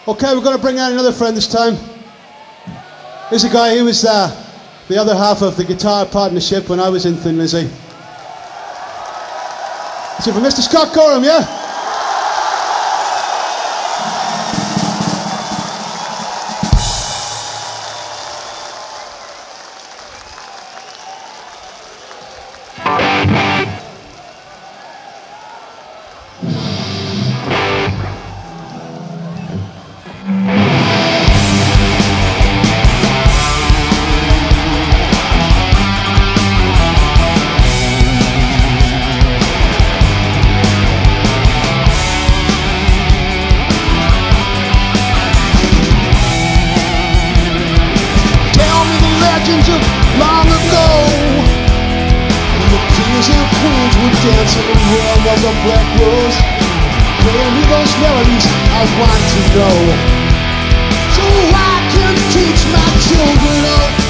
Okay, we're going to bring out another friend this time. Here's a guy who was the other half of the guitar partnership when I was in Thin Lizzy. Is it for Mr. Scott Gorham, yeah? Long ago, when the kings and queens would dance in the realm of the black rose, playing me those melodies I want to know, so I can teach my children up.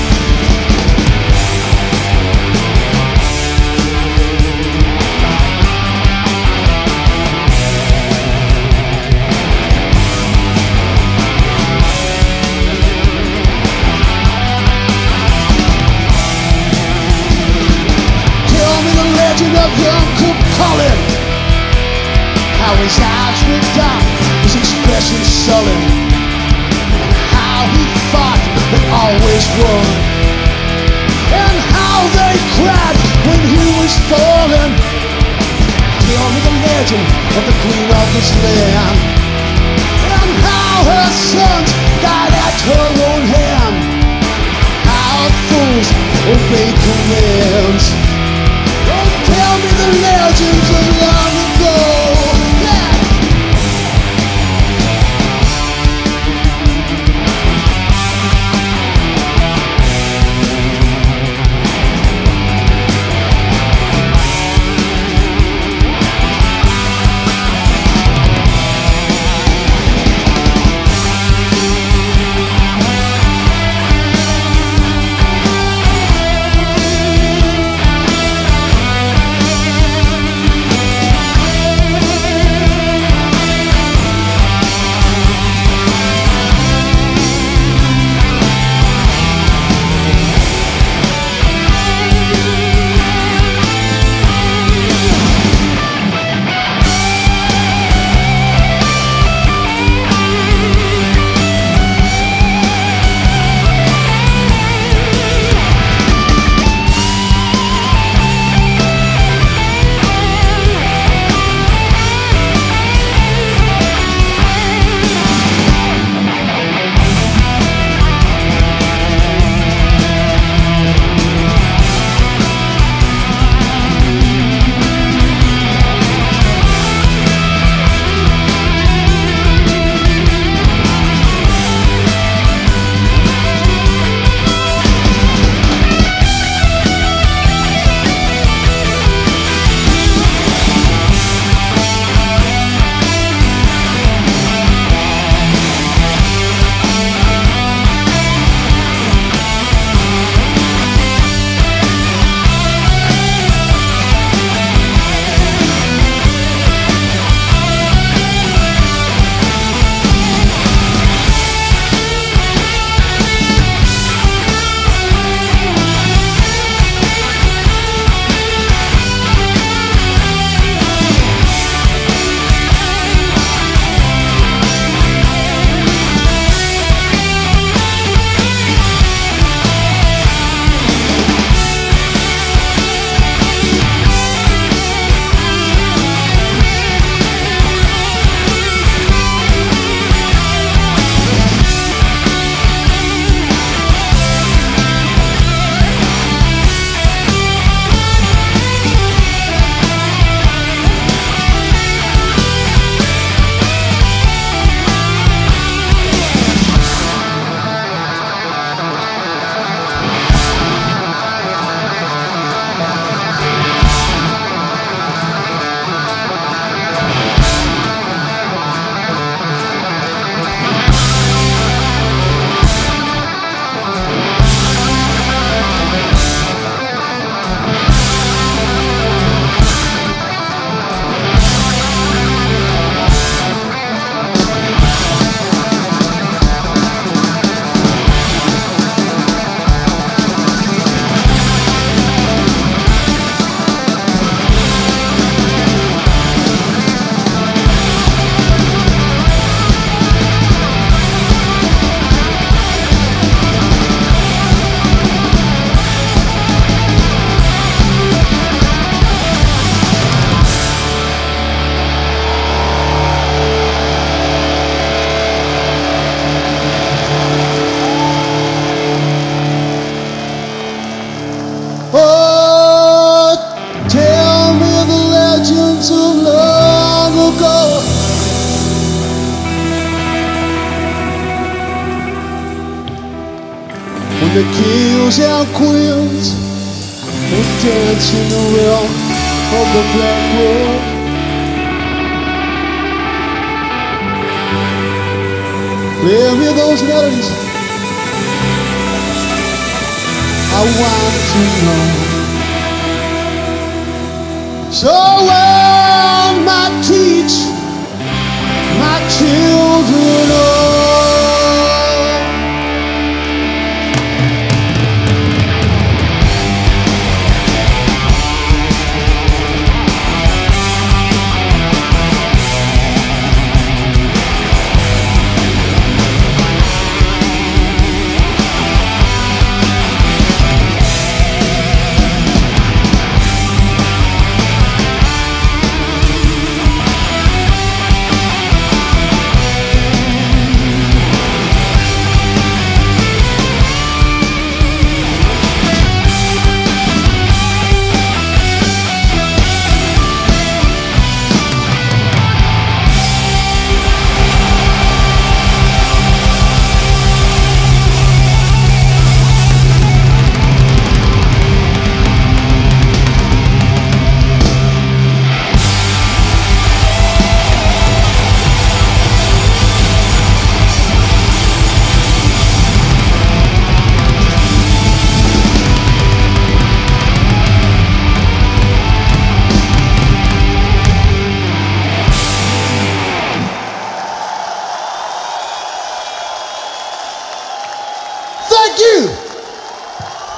Of young Cook Cullen, how his eyes were dark, his expression sullen, and how he fought but always won, and how they cried when he was fallen. Tell me the legend of the Queen of this land, and how her sons died at her own hand, how fools obey commands. Tell me the legends of long ago, yeah. when the kings and queens would dance in the realm of the black world. Play me those melodies. I want to know. So when I teach my children